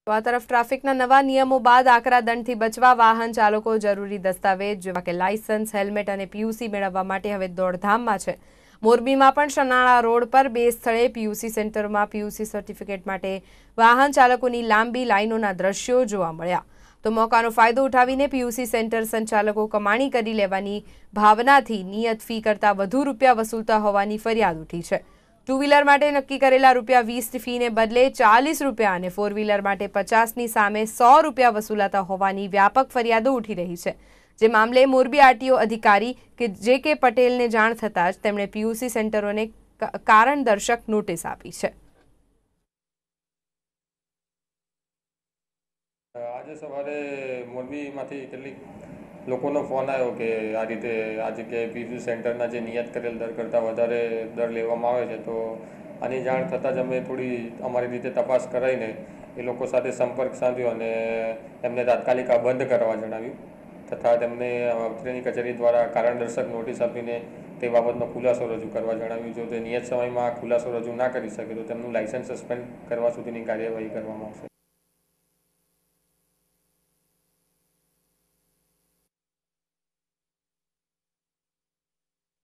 તો આ તરફ ટ્રાફિકના નવા નિયમો બાદ આકરા દંડથી બચવા વાહન ચાલકો જરૂરી દસ્તાવેજ જેવા કે લાયસન્સ, હેલ્મેટ અને PUC મેળવવા માટે હવે દોડધામમાં છે। મોરબીમાં પણ શનાળા રોડ પર 2 સ્થળે PUC સેન્ટરમાં PUC સર્ટિફિકેટ માટે વાહન ચાલકોની લાંબી લાઈનોના દ્રશ્યો જોવા મળ્યા। તો મોકાનો ફાયદો ઉઠાવીને PUC સેન્ટર સંચાલકો કમાણી કરી લેવાની ભાવનાથી નિયત ફી કરતાં વધુ રૂપિયા વસૂલતા હોવાની ફરિયાદ ઉઠી છે। 2 વ્હીલર માટે નક્કી કરેલા ₹20 ફીને બદલે ₹40 અને 4 વ્હીલર માટે 50ની સામે ₹100 વસૂલાતા હોવાની વ્યાપક ફરિયાદો ઉઠી રહી છે। જે મામલે મોરબી RTO અધિકારી કે JK પટેલને જાણ થતાં જ તેમણે PUC સેન્ટરોને કારણદર્શક નોટિસ આપી છે। આજે સવારે મોરબીમાંથી કેટલીક લોકોનો ફોન આવ્યો કે આ રીતે આ જગ્યાએ PUC સેન્ટરના જે નિયત કરેલ દર કરતાં વધારે દર લેવામાં આવે છે। તો આની જાણ થતાં જ અમે થોડી અમારી રીતે તપાસ કરાવીને એ લોકો સાથે સંપર્ક સાધ્યો અને એમને તાત્કાલિક આ બંધ કરવા જણાવ્યું તથા તેમને અત્રેની કચેરી દ્વારા કારણદર્શક નોટિસ આપીને તે બાબતનો ખુલાસો રજૂ કરવા જણાવ્યું। જો તે નિયત સમયમાં ખુલાસો રજૂ ના કરી શકે તો તેમનું લાયસન્સ સસ્પેન્ડ કરવા સુધીની કાર્યવાહી કરવામાં આવશે।